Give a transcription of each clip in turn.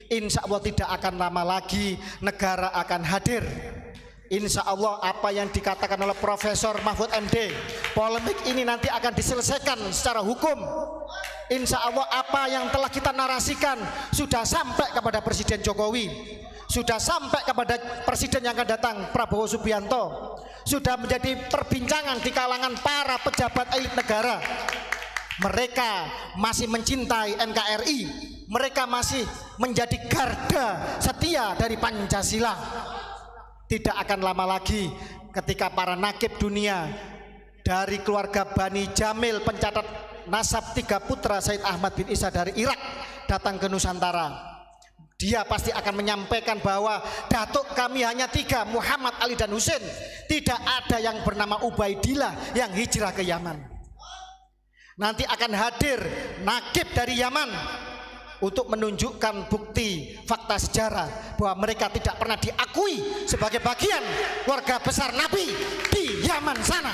insya Allah tidak akan lama lagi negara akan hadir. Insya Allah apa yang dikatakan oleh Profesor Mahfud MD, polemik ini nanti akan diselesaikan secara hukum. Insya Allah apa yang telah kita narasikan sudah sampai kepada Presiden Jokowi, sudah sampai kepada Presiden yang akan datang Prabowo Subianto, sudah menjadi perbincangan di kalangan para pejabat elit negara. Mereka masih mencintai NKRI, mereka masih menjadi garda setia dari Pancasila. Tidak akan lama lagi ketika para nakib dunia dari keluarga Bani Jamil, pencatat nasab 3 putra Said Ahmad bin Isa dari Irak datang ke Nusantara. Dia pasti akan menyampaikan bahwa datuk kami hanya 3, Muhammad, Ali dan Husain. Tidak ada yang bernama Ubaidillah yang hijrah ke Yaman. Nanti akan hadir nakib dari Yaman untuk menunjukkan bukti fakta sejarah bahwa mereka tidak pernah diakui sebagai bagian keluarga besar Nabi di Yaman sana.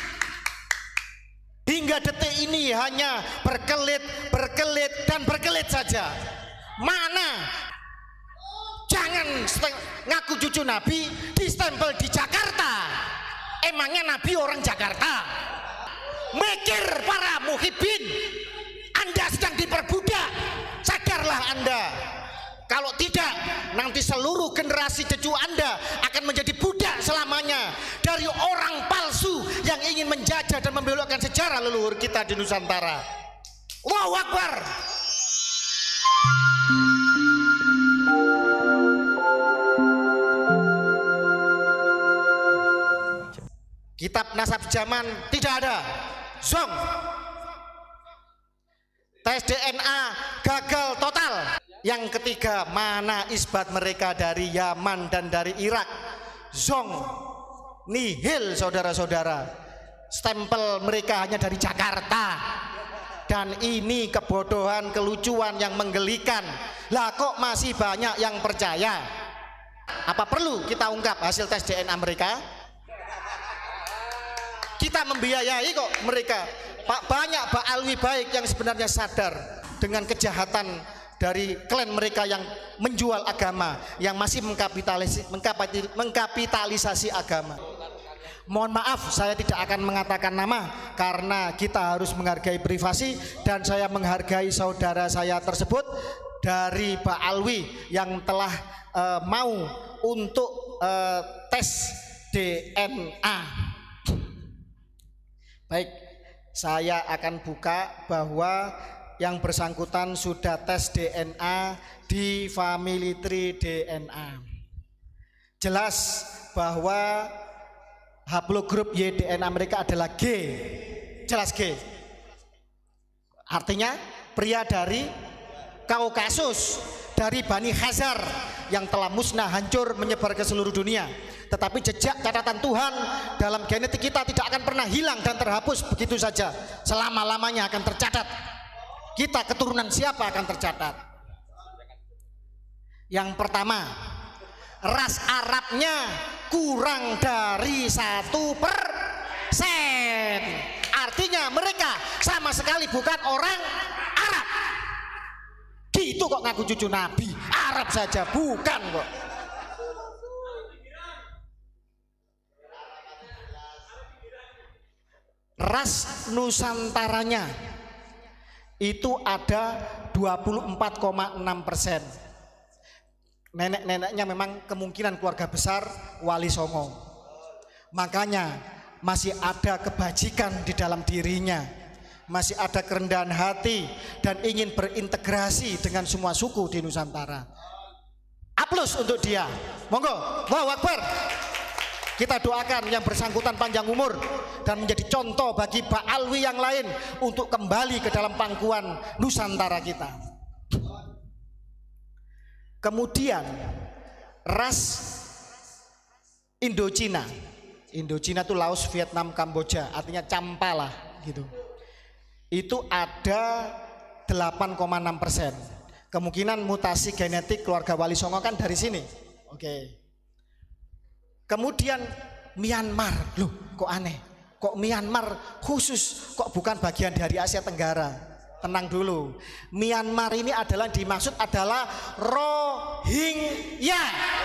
Hingga detik ini hanya berkelit dan berkelit saja. Mana? Jangan ngaku cucu Nabi distempel di Jakarta. Emangnya Nabi orang Jakarta? Mikir para muhibbin, Anda sedang diperbudak. Sadarlah Anda, kalau tidak nanti seluruh generasi cucu Anda akan menjadi budak selamanya dari orang palsu yang ingin menjajah dan membelokkan sejarah leluhur kita di Nusantara. Allahu Akbar. Kitab nasab zaman tidak ada. Zong. Tes DNA gagal total. Yang ketiga, mana isbat mereka dari Yaman dan dari Irak? Zong, nihil saudara-saudara. Stempel mereka hanya dari Jakarta. Dan ini kebodohan, kelucuan yang menggelikan. Lah kok masih banyak yang percaya? Apa perlu kita ungkap hasil tes DNA mereka? Kita membiayai kok mereka. Pak, banyak Pak Alwi baik yang sebenarnya sadar dengan kejahatan dari klan mereka yang menjual agama, yang masih mengkapitalisasi agama. Mohon maaf, saya tidak akan mengatakan nama karena kita harus menghargai privasi, dan saya menghargai saudara saya tersebut dari Pak Alwi yang telah mau untuk tes DNA. Baik, saya akan buka bahwa yang bersangkutan sudah tes DNA di Family Tree DNA. Jelas bahwa haplogrup Y DNA mereka adalah G. Jelas G. Artinya pria dari Kaukasus, dari Bani Khazar yang telah musnah, hancur, menyebar ke seluruh dunia. Tetapi jejak catatan Tuhan dalam genetik kita tidak akan pernah hilang dan terhapus begitu saja. Selama-lamanya akan tercatat. Kita keturunan siapa akan tercatat. Yang pertama, ras Arabnya kurang dari 1%. Artinya mereka sama sekali bukan orang Arab. Gitu kok ngaku cucu Nabi, Arab saja bukan kok. Ras Nusantaranya itu ada 24,6%. Nenek-neneknya memang kemungkinan keluarga besar Wali Songo. Makanya masih ada kebajikan di dalam dirinya, masih ada kerendahan hati dan ingin berintegrasi dengan semua suku di Nusantara. Aplaus untuk dia. Monggo, Allahu Akbar. Kita doakan yang bersangkutan panjang umur dan menjadi contoh bagi Pak Alwi yang lain untuk kembali ke dalam pangkuan Nusantara kita. Kemudian ras Indochina. Indochina itu Laos, Vietnam, Kamboja, artinya campa lah gitu. Itu ada 8,6%. Kemungkinan mutasi genetik keluarga Wali Songo kan dari sini. Oke. Kemudian Myanmar, loh kok aneh, kok Myanmar khusus, kok bukan bagian dari Asia Tenggara? Tenang dulu, Myanmar ini adalah dimaksud adalah Ya.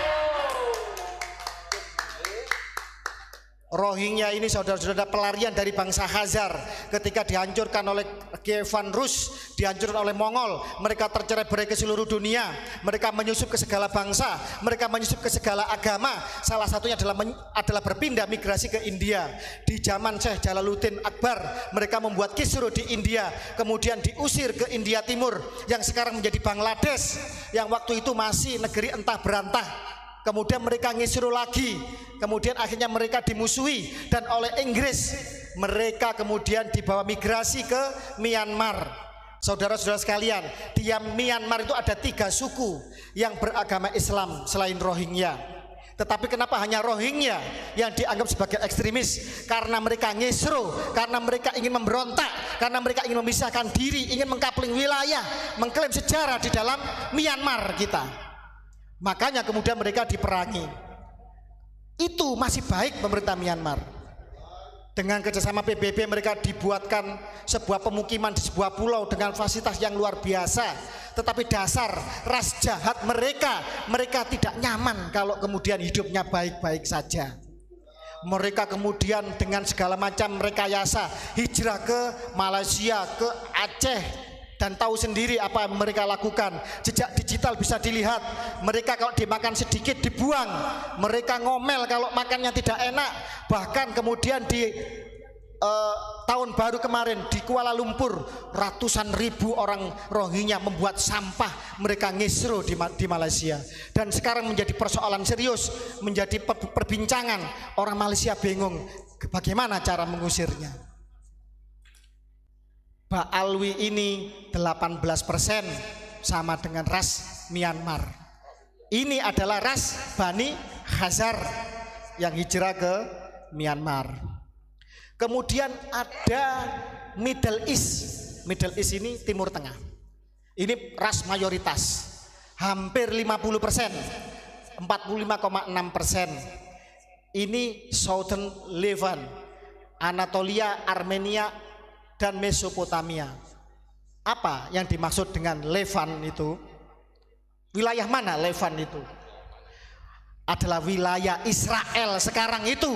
Rohingya ini saudara-saudara pelarian dari bangsa Khazar ketika dihancurkan oleh Kievan Rus, dihancurkan oleh Mongol. Mereka tercerai-berai ke seluruh dunia, mereka menyusup ke segala bangsa, mereka menyusup ke segala agama. Salah satunya adalah berpindah migrasi ke India. Di zaman Syekh Jalaluddin Akbar, mereka membuat kisru di India, kemudian diusir ke India Timur yang sekarang menjadi Bangladesh, yang waktu itu masih negeri entah berantah. Kemudian mereka ngisru lagi, kemudian akhirnya mereka dimusuhi, dan oleh Inggris mereka kemudian dibawa migrasi ke Myanmar. Saudara-saudara sekalian, di Myanmar itu ada 3 suku yang beragama Islam selain Rohingya. Tetapi kenapa hanya Rohingya yang dianggap sebagai ekstremis? Karena mereka ngisru, karena mereka ingin memberontak, karena mereka ingin memisahkan diri, ingin mengkapling wilayah, mengklaim sejarah di dalam Myanmar kita. Makanya kemudian mereka diperangi. Itu masih baik pemerintah Myanmar. Dengan kerjasama PBB mereka dibuatkan sebuah pemukiman di sebuah pulau dengan fasilitas yang luar biasa. Tetapi dasar ras jahat mereka tidak nyaman kalau kemudian hidupnya baik-baik saja. Mereka kemudian dengan segala macam rekayasa hijrah ke Malaysia, ke Aceh, dan tahu sendiri apa yang mereka lakukan. Jejak digital bisa dilihat. Mereka kalau dimakan sedikit dibuang, mereka ngomel kalau makannya tidak enak. Bahkan kemudian di tahun baru kemarin di Kuala Lumpur, ratusan ribu orang Rohingya membuat sampah, mereka ngisru di Malaysia. Dan sekarang menjadi persoalan serius, menjadi perbincangan. Orang Malaysia bingung bagaimana cara mengusirnya. Baalwi ini 18% sama dengan ras Myanmar. Ini adalah ras Bani Khazar yang hijrah ke Myanmar. Kemudian ada Middle East. Middle East ini Timur Tengah. Ini ras mayoritas, hampir 50%, 45,6%. Ini Southern Levant, Anatolia, Armenia, dan Mesopotamia. Apa yang dimaksud dengan Levant itu? Wilayah mana Levant itu? Adalah wilayah Israel sekarang itu.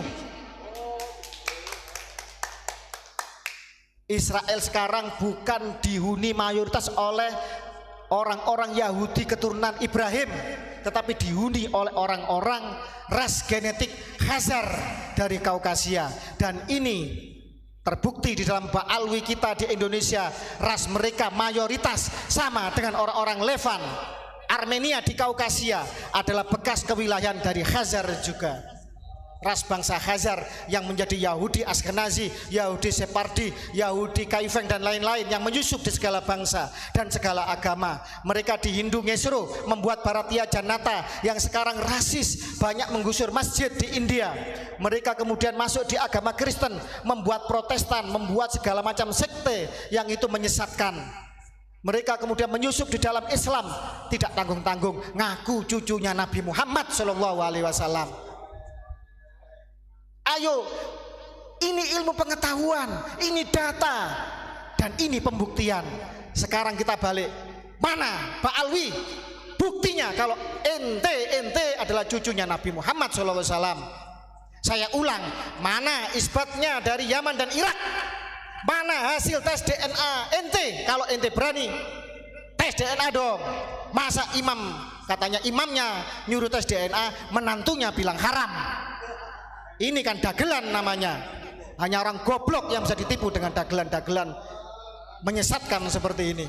Israel sekarang bukan dihuni mayoritas oleh orang-orang Yahudi keturunan Ibrahim, tetapi dihuni oleh orang-orang ras genetik Khazar dari Kaukasia. Dan ini terbukti di dalam Baalwi kita di Indonesia, ras mereka mayoritas sama dengan orang-orang Levant. Armenia di Kaukasia adalah bekas kewilayahan dari Khazar juga. Ras bangsa Khazar yang menjadi Yahudi Askenazi, Yahudi Separdi, Yahudi Kaifeng dan lain-lain yang menyusup di segala bangsa dan segala agama. Mereka di Hindu ngesru, membuat Bharatiya Janata yang sekarang rasis, banyak menggusur masjid di India. Mereka kemudian masuk di agama Kristen, membuat Protestan, membuat segala macam sekte yang itu menyesatkan. Mereka kemudian menyusup di dalam Islam, tidak tanggung-tanggung, ngaku cucunya Nabi Muhammad SAW. Ayo, ini ilmu pengetahuan, ini data, dan ini pembuktian. Sekarang kita balik, mana Baalwi? Buktinya kalau ente adalah cucunya Nabi Muhammad SAW. Saya ulang, mana isbatnya dari Yaman dan Irak? Mana hasil tes DNA ente? Kalau ente berani tes DNA dong. Masa imam, katanya imamnya nyuruh tes DNA, menantunya bilang haram. Ini kan dagelan namanya. Hanya orang goblok yang bisa ditipu dengan dagelan-dagelan menyesatkan seperti ini.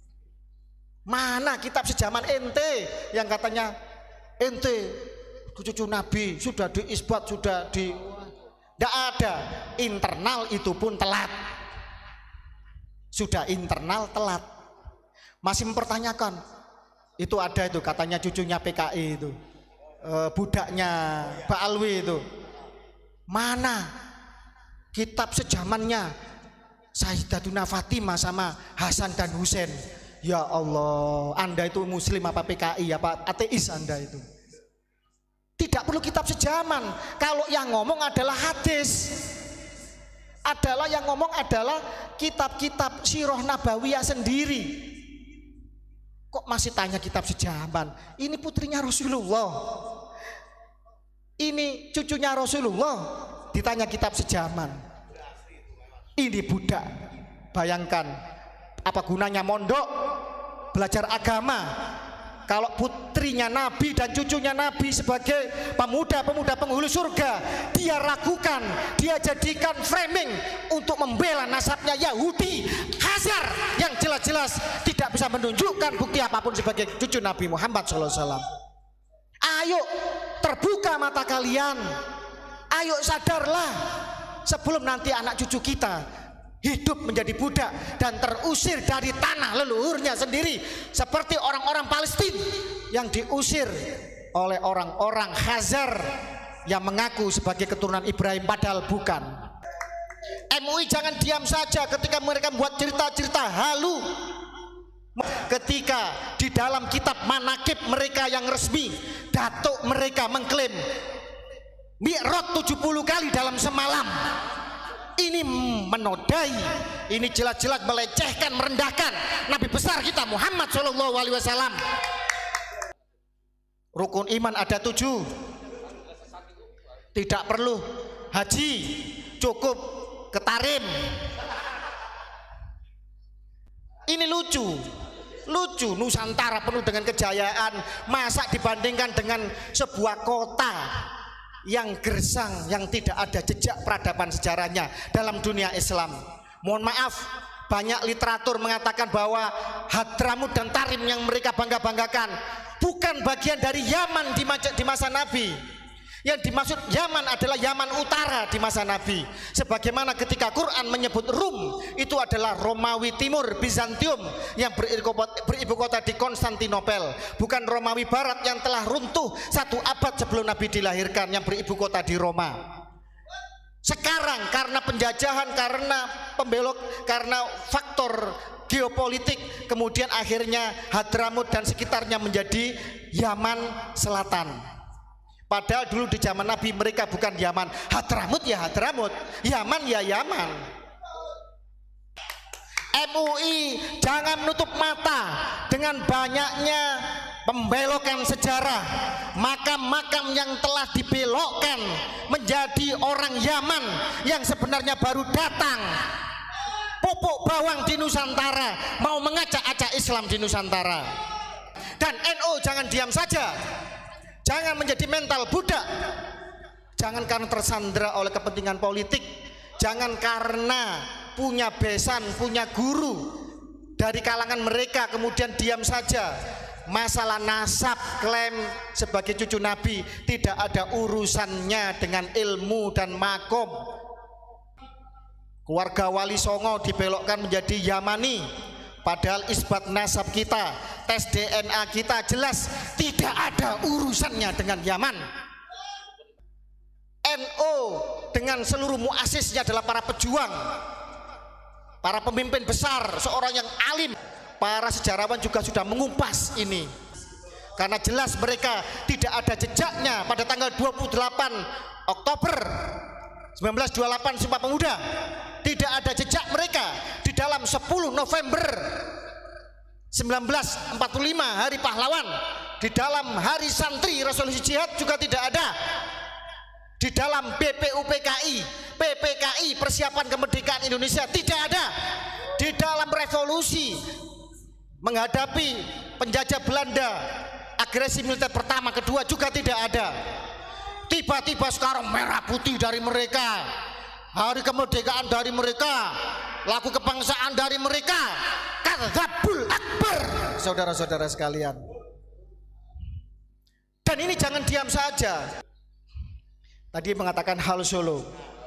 Mana kitab sejaman ente yang katanya ente cucu Nabi, sudah diisbat, sudah di... Tidak ada. Internal itu pun telat. Sudah internal telat. Masih mempertanyakan. Itu ada itu katanya cucunya PKI itu, budaknya Baalwi itu. Mana kitab sejamannya Sayyidatuna Fatimah sama Hasan dan Husain? Ya Allah, Anda itu muslim apa PKI apa ateis Anda itu? Tidak perlu kitab sejaman. Kalau yang ngomong adalah hadis, adalah yang ngomong adalah kitab-kitab sirah nabawiyah sendiri. Kok masih tanya kitab sejaman? Ini putrinya Rasulullah, ini cucunya Rasulullah, ditanya kitab sejaman. Ini budak. Bayangkan apa gunanya mondok, belajar agama, kalau putrinya Nabi dan cucunya Nabi sebagai pemuda-pemuda penghulu surga dia ragukan, dia jadikan framing untuk membela nasabnya Yahudi Hazar yang jelas-jelas tidak bisa menunjukkan bukti apapun sebagai cucu Nabi Muhammad SAW. Ayo terbuka mata kalian, ayo sadarlah sebelum nanti anak cucu kita hidup menjadi budak dan terusir dari tanah leluhurnya sendiri seperti orang-orang Palestina yang diusir oleh orang-orang Hazar yang mengaku sebagai keturunan Ibrahim padahal bukan. MUI jangan diam saja ketika mereka membuat cerita-cerita halu, ketika di dalam kitab manakib mereka yang resmi datuk mereka mengklaim Mi'raj 70 kali dalam semalam. Ini menodai, ini jelas-jelas melecehkan, merendahkan Nabi besar kita Muhammad SAW. Rukun iman ada 7, tidak perlu haji, cukup ketarim. Ini lucu Nusantara penuh dengan kejayaan, masa dibandingkan dengan sebuah kota yang gersang, yang tidak ada jejak peradaban sejarahnya dalam dunia Islam. Mohon maaf, banyak literatur mengatakan bahwa Hadramut dan Tarim yang mereka bangga-banggakan bukan bagian dari Yaman di masa Nabi. Yang dimaksud Yaman adalah Yaman Utara di masa Nabi. Sebagaimana ketika Quran menyebut Rum, itu adalah Romawi Timur, Bizantium yang beribu kota di Konstantinopel, bukan Romawi Barat yang telah runtuh 1 abad sebelum Nabi dilahirkan yang beribu kota di Roma. Sekarang karena penjajahan, karena pembelok, karena faktor geopolitik, kemudian akhirnya Hadramut dan sekitarnya menjadi Yaman Selatan. Padahal dulu di zaman Nabi mereka bukan Yaman. Hadramut ya Hadramut, Yaman ya Yaman. MUI jangan menutup mata dengan banyaknya pembelokan sejarah, makam-makam yang telah dibelokkan menjadi orang Yaman yang sebenarnya baru datang, pupuk bawang di Nusantara, mau mengacak-acak Islam di Nusantara. Dan NU jangan diam saja, jangan menjadi mental budak, jangan karena tersandera oleh kepentingan politik, jangan karena punya besan, punya guru dari kalangan mereka kemudian diam saja. Masalah nasab, klaim sebagai cucu Nabi tidak ada urusannya dengan ilmu dan makom. Keluarga Wali Songo dibelokkan menjadi Yamani, padahal isbat nasab kita, tes DNA kita jelas tidak ada urusannya dengan Yaman. NU dengan seluruh muasisnya adalah para pejuang, para pemimpin besar, seorang yang alim. Para sejarawan juga sudah mengumpas ini, karena jelas mereka tidak ada jejaknya pada tanggal 28 Oktober 1928 Sumpah Pemuda. Tidak ada jejak mereka di dalam 10 November 1945 Hari Pahlawan, di dalam Hari Santri Resolusi Jihad juga tidak ada, di dalam BPUPKI, PPKI Persiapan Kemerdekaan Indonesia tidak ada, di dalam revolusi menghadapi penjajah Belanda, agresi militer pertama kedua juga tidak ada. Tiba-tiba sekarang merah putih dari mereka, hari kemerdekaan dari mereka, lagu kebangsaan dari mereka, kadzabul akbar, saudara-saudara sekalian. Dan ini jangan diam saja. Tadi mengatakan hal Solo,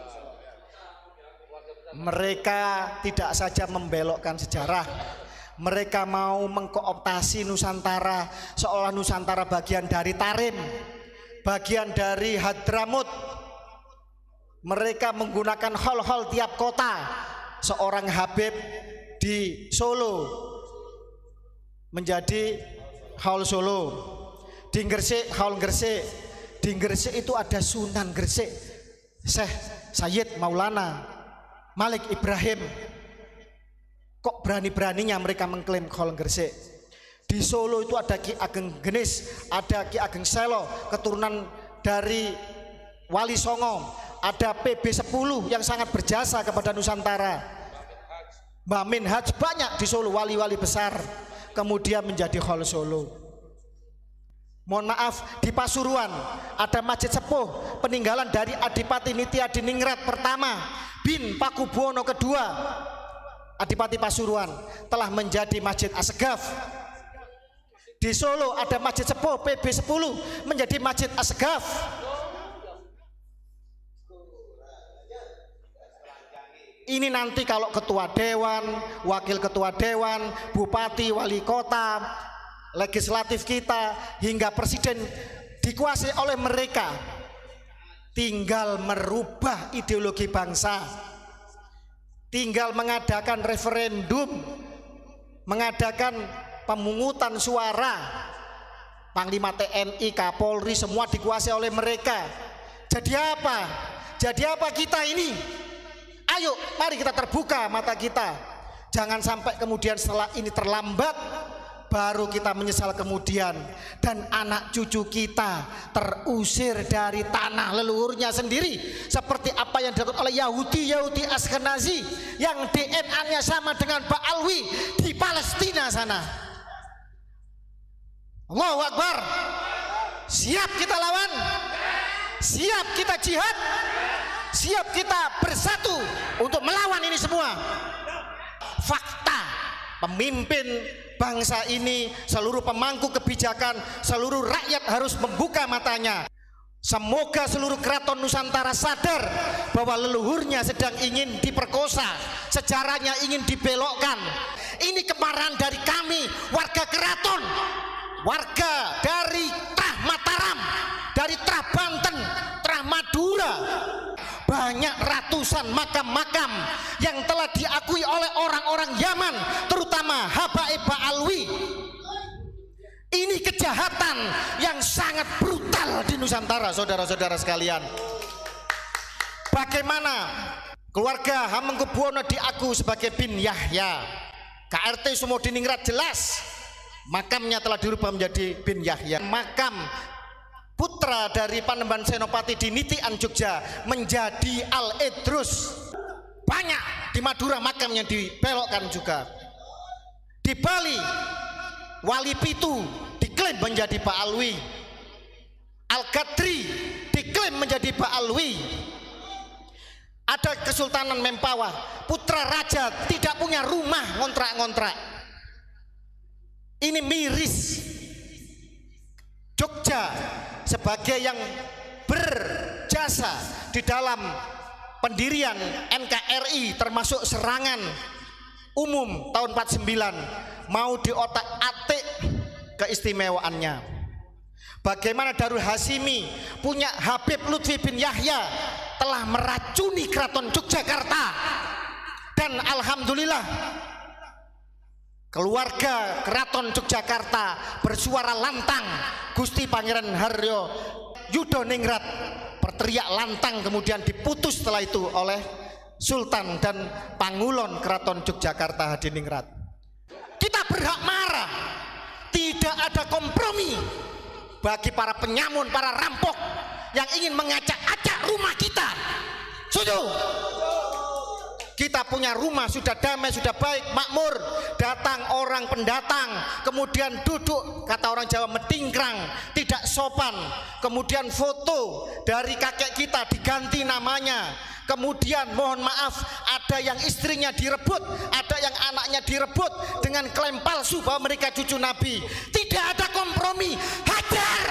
mereka tidak saja membelokkan sejarah, mereka mau mengkooptasi Nusantara seolah Nusantara bagian dari Tarim, bagian dari Hadramut. Mereka menggunakan hall-hall tiap kota. Seorang Habib di Solo menjadi hall Solo, di Gresik hall Gresik, di Gresik itu ada Sunan Gresik, Syekh Sayyid Maulana Malik Ibrahim. Kok berani-beraninya mereka mengklaim hall Gresik? Di Solo itu ada Ki Ageng Genis, ada Ki Ageng Selo, keturunan dari Wali Songo, ada PB 10 yang sangat berjasa kepada Nusantara. Mbah Min Haj, banyak di Solo wali-wali besar kemudian menjadi Khol Solo. Mohon maaf, di Pasuruan ada Masjid Sepuh peninggalan dari Adipati Nitya Diningrat pertama bin Pakubuwono kedua. Adipati Pasuruan telah menjadi Masjid Assegaf. Di Solo ada Masjid Sepuh PB 10 menjadi Masjid Assegaf. Ini nanti kalau ketua dewan, wakil ketua dewan, bupati, wali kota, legislatif kita hingga presiden dikuasai oleh mereka. Tinggal merubah ideologi bangsa, tinggal mengadakan referendum, mengadakan pemungutan suara. Panglima TNI, Kapolri semua dikuasai oleh mereka. Jadi apa? Jadi apa kita ini? Ayo mari kita terbuka mata kita. Jangan sampai kemudian setelah ini terlambat baru kita menyesal kemudian, dan anak cucu kita terusir dari tanah leluhurnya sendiri seperti apa yang dilakukan oleh Yahudi Ashkenazi yang DNA-nya sama dengan Pak Alwi di Palestina sana. Allahu Akbar. Siap kita lawan? Siap kita jihad? Siap kita bersatu untuk melawan ini semua? Fakta, pemimpin bangsa ini, seluruh pemangku kebijakan, seluruh rakyat harus membuka matanya. Semoga seluruh keraton Nusantara sadar bahwa leluhurnya sedang ingin diperkosa, sejarahnya ingin dibelokkan. Ini kemarahan dari kami, warga keraton, warga dari Trah Mataram, dari Trah Banten, Trah Madura. Banyak ratusan makam-makam yang telah diakui oleh orang-orang Yaman, terutama Habaib Alwi. Ini kejahatan yang sangat brutal di Nusantara, saudara-saudara sekalian. Bagaimana keluarga Hamengkubuwono diakui sebagai bin Yahya? KRT Sumodiningrat jelas makamnya telah dirubah menjadi bin Yahya. Makam putra dari Panembahan Senopati di Nitian Jogja menjadi Al Idrus. Banyak di Madura makam yang dibelokkan juga. Di Bali Wali Pitu diklaim menjadi Pak Alwi. Al Qadri diklaim menjadi Pak Alwi. Ada Kesultanan Mempawah, putra raja tidak punya rumah, ngontrak-ngontrak. Ini miris. Jogja sebagai yang berjasa di dalam pendirian NKRI termasuk serangan umum tahun 49 mau diotak-atik keistimewaannya. Bagaimana Darul Hasimi punya Habib Lutfi bin Yahya telah meracuni keraton Yogyakarta, dan alhamdulillah keluarga keraton Yogyakarta bersuara lantang. Gusti Pangeran Haryo Yudoningrat berteriak lantang, kemudian diputus setelah itu oleh Sultan dan Pangulon keraton Yogyakarta Hadiningrat. Kita berhak marah. Tidak ada kompromi bagi para penyamun, para rampok yang ingin mengacak-acak rumah kita. Setuju? Kita punya rumah sudah damai, sudah baik, makmur. Datang orang pendatang, kemudian duduk, kata orang Jawa, metingkrang, tidak sopan. Kemudian foto dari kakek kita diganti namanya. Kemudian mohon maaf, ada yang istrinya direbut, ada yang anaknya direbut dengan klaim palsu bahwa mereka cucu Nabi. Tidak ada kompromi. Hajar!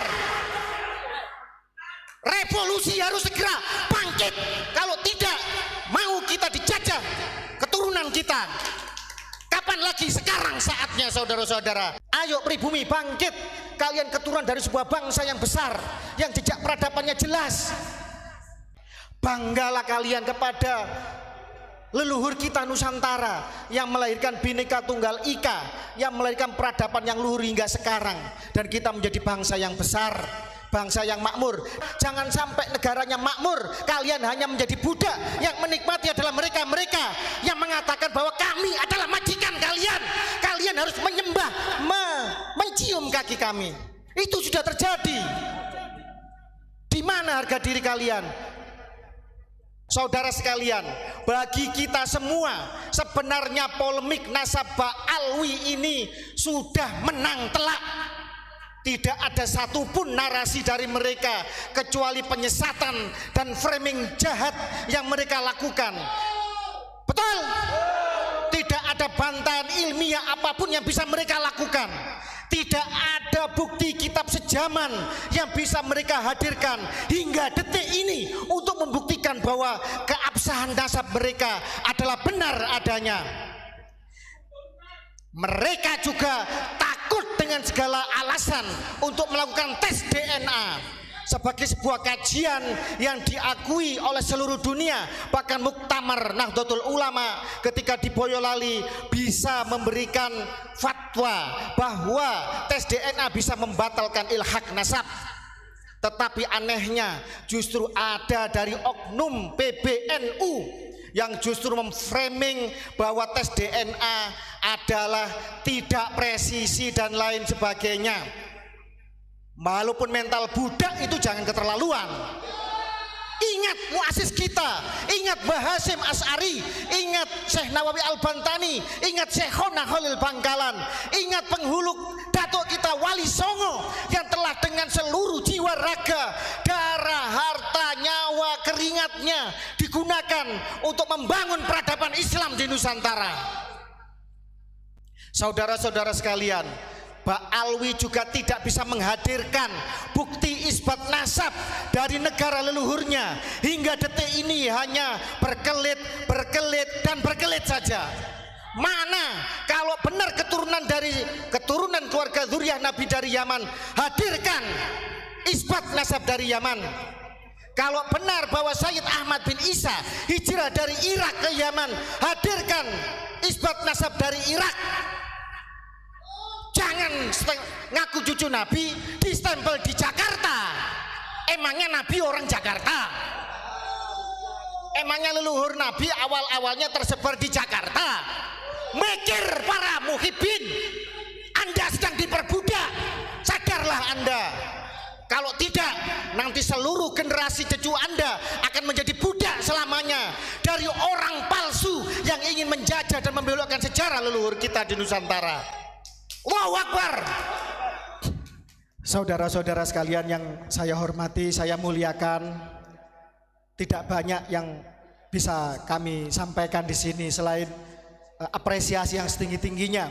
Revolusi harus segera bangkit. Kalau tidak, mau kita dijajah keturunan kita. Kapan lagi? Sekarang saatnya, saudara-saudara. Ayo pribumi bangkit. Kalian keturunan dari sebuah bangsa yang besar, yang jejak peradabannya jelas. Banggalah kalian kepada leluhur kita Nusantara yang melahirkan Bhinneka Tunggal Ika, yang melahirkan peradaban yang luhur hingga sekarang, dan kita menjadi bangsa yang besar. bangsa yang makmur. Jangan sampai negaranya makmur, kalian hanya menjadi budak. Yang menikmati adalah mereka-mereka yang mengatakan bahwa kami adalah majikan kalian. Kalian harus menyembah, mencium kaki kami. Itu sudah terjadi. Di mana harga diri kalian? Saudara sekalian, bagi kita semua sebenarnya polemik nasabah Alwi ini sudah menang telak. Tidak ada satupun narasi dari mereka kecuali penyesatan dan framing jahat yang mereka lakukan. Betul? Tidak ada bantahan ilmiah apapun yang bisa mereka lakukan. Tidak ada bukti kitab sejaman yang bisa mereka hadirkan hingga detik ini untuk membuktikan bahwa keabsahan nasab mereka adalah benar adanya. Mereka juga takut dengan segala alasan untuk melakukan tes DNA sebagai sebuah kajian yang diakui oleh seluruh dunia. Bahkan Muktamar Nahdlatul Ulama ketika di Boyolali bisa memberikan fatwa bahwa tes DNA bisa membatalkan ilhaq nasab. Tetapi anehnya justru ada dari oknum PBNU yang justru memframing bahwa tes DNA adalah tidak presisi dan lain sebagainya. Walaupun mental budak itu jangan keterlaluan. Ingat muasis kita, ingat Mbah Hasyim Asy'ari, ingat Syekh Nawawi Al-Bantani, ingat Syekhona Khalil Bangkalan, ingat penghulu datuk kita Wali Songo yang telah dengan seluruh jiwa raga, darah, harta, nyawa, keringatnya digunakan untuk membangun peradaban Islam di Nusantara. Saudara-saudara sekalian, Mbak Alwi juga tidak bisa menghadirkan bukti isbat nasab dari negara leluhurnya. Hingga detik ini hanya berkelit dan berkelit saja. Mana kalau benar keturunan keluarga zuriyah Nabi dari Yaman, hadirkan isbat nasab dari Yaman. Kalau benar bahwa Sayyid Ahmad bin Isa hijrah dari Irak ke Yaman, hadirkan isbat nasab dari Irak. Jangan ngaku cucu Nabi distempel di Jakarta. Emangnya Nabi orang Jakarta? Emangnya leluhur Nabi awal-awalnya tersebar di Jakarta? Mikir para muhibbin, Anda sedang diperbudak. Sadarlah Anda. Kalau tidak, nanti seluruh generasi cucu Anda akan menjadi budak selamanya dari orang palsu yang ingin menjajah dan membelokkan sejarah leluhur kita di Nusantara. Allahu Akbar. Saudara-saudara sekalian yang saya hormati, saya muliakan, tidak banyak yang bisa kami sampaikan di sini selain apresiasi yang setinggi-tingginya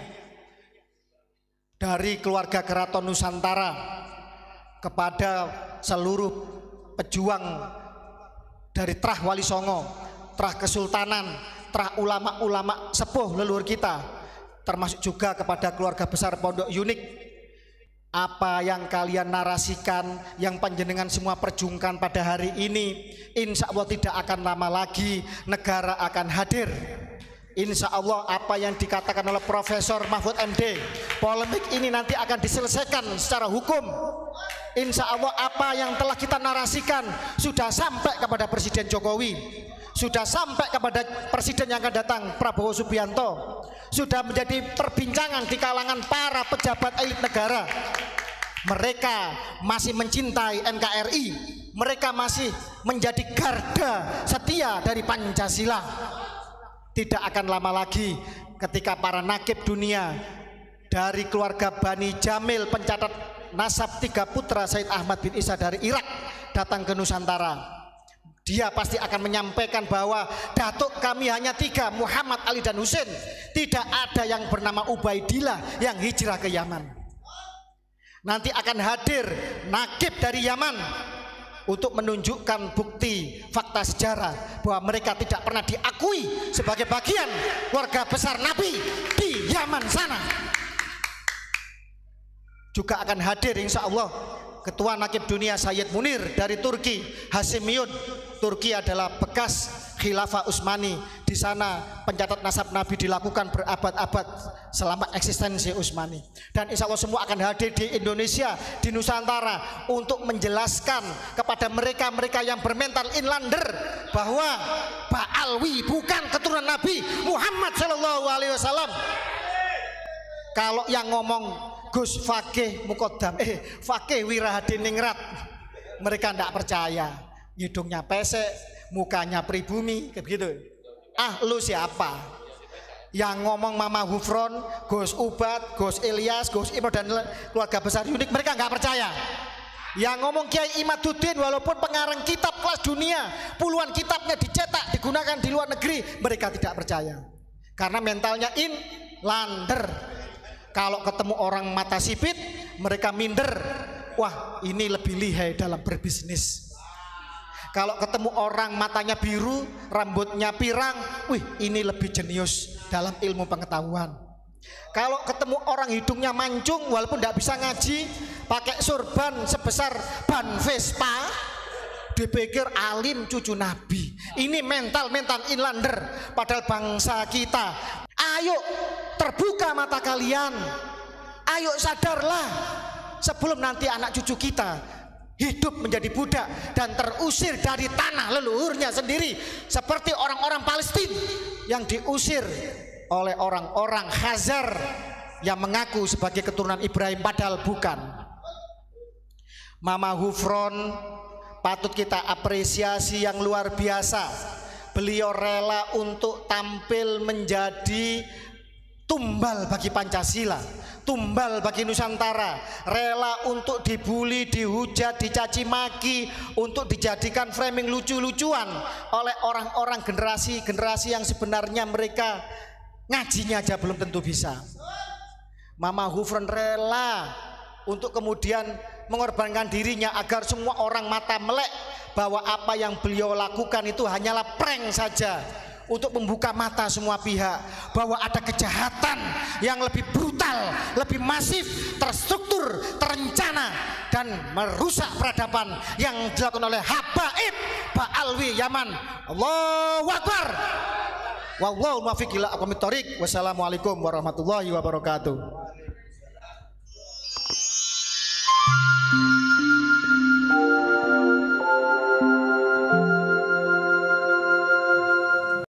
dari keluarga Keraton Nusantara kepada seluruh pejuang dari Trah Wali Songo, Trah Kesultanan, Trah ulama-ulama sepuh leluhur kita, termasuk juga kepada keluarga besar Pondok Unik. Apa yang kalian narasikan, yang panjenengan semua perjuangkan pada hari ini, insya Allah tidak akan lama lagi negara akan hadir. Insya Allah apa yang dikatakan oleh Profesor Mahfud MD, polemik ini nanti akan diselesaikan secara hukum. Insya Allah apa yang telah kita narasikan sudah sampai kepada Presiden Jokowi, sudah sampai kepada Presiden yang akan datang Prabowo Subianto, sudah menjadi perbincangan di kalangan para pejabat elit negara. Mereka masih mencintai NKRI, mereka masih menjadi garda setia dari Pancasila. Tidak akan lama lagi ketika para nakib dunia dari keluarga Bani Jamil, pencatat nasab 3 putra Sayyid Ahmad bin Isa dari Irak datang ke Nusantara. Dia pasti akan menyampaikan bahwa datuk kami hanya 3, Muhammad, Ali dan Husain. Tidak ada yang bernama Ubaidillah yang hijrah ke Yaman. Nanti akan hadir nakib dari Yaman untuk menunjukkan bukti fakta sejarah bahwa mereka tidak pernah diakui sebagai bagian keluarga besar Nabi di Yaman sana. Juga akan hadir insya Allah Ketua Nakib Dunia Sayyid Munir dari Turki, Hasyimiyun. Turki adalah bekas Khilafah Utsmani. Di sana pencatat nasab Nabi dilakukan berabad-abad selama eksistensi Utsmani. Dan insya Allah semua akan hadir di Indonesia, di Nusantara untuk menjelaskan kepada mereka-mereka yang bermental inlander bahwa Ba'alwi bukan keturunan Nabi Muhammad Shallallahu Alaihi Wasallam. Kalau yang ngomong Gus Fakih Mukodam, Fakih Wirahadiningrat, mereka tidak percaya. Hidungnya pesek, mukanya pribumi, kayak begitu. Ah, lu siapa? Yang ngomong Mama Hufron, Gus Ubat, Gus Ilyas, Gus Imro dan keluarga besar unik, mereka nggak percaya. Yang ngomong Kiai Imaduddin, walaupun pengarang kitab kelas dunia, puluhan kitabnya dicetak, digunakan di luar negeri, mereka tidak percaya. Karena mentalnya inlander. Kalau ketemu orang mata sipit, mereka minder. Wah, ini lebih lihai dalam berbisnis. Kalau ketemu orang matanya biru, rambutnya pirang, wih, ini lebih jenius dalam ilmu pengetahuan. Kalau ketemu orang hidungnya mancung, walaupun tidak bisa ngaji, pakai surban sebesar ban Vespa, dipikir alim cucu Nabi. Ini mental inlander. Padahal bangsa kita, ayo terbuka mata kalian, ayo sadarlah sebelum nanti anak cucu kita hidup menjadi budak dan terusir dari tanah leluhurnya sendiri, seperti orang-orang Palestina yang diusir oleh orang-orang Khazar yang mengaku sebagai keturunan Ibrahim padahal bukan. Mama Hufron patut kita apresiasi yang luar biasa. Beliau rela untuk tampil menjadi tumbal bagi Pancasila, tumbal bagi Nusantara, rela untuk dibully, dihujat, dicaci maki, untuk dijadikan framing lucu-lucuan oleh orang-orang generasi yang sebenarnya mereka ngajinya aja belum tentu bisa. Mama Hufron rela untuk kemudian mengorbankan dirinya agar semua orang mata melek bahwa apa yang beliau lakukan itu hanyalah prank saja, untuk membuka mata semua pihak bahwa ada kejahatan yang lebih brutal, lebih masif, terstruktur, terencana dan merusak peradaban yang dilakukan oleh Habaib Ba'alwi Yaman. Allahu Akbar. Wallahu muwaffiq ila aqwamit thoriq. Wassalamualaikum warahmatullahi wabarakatuh.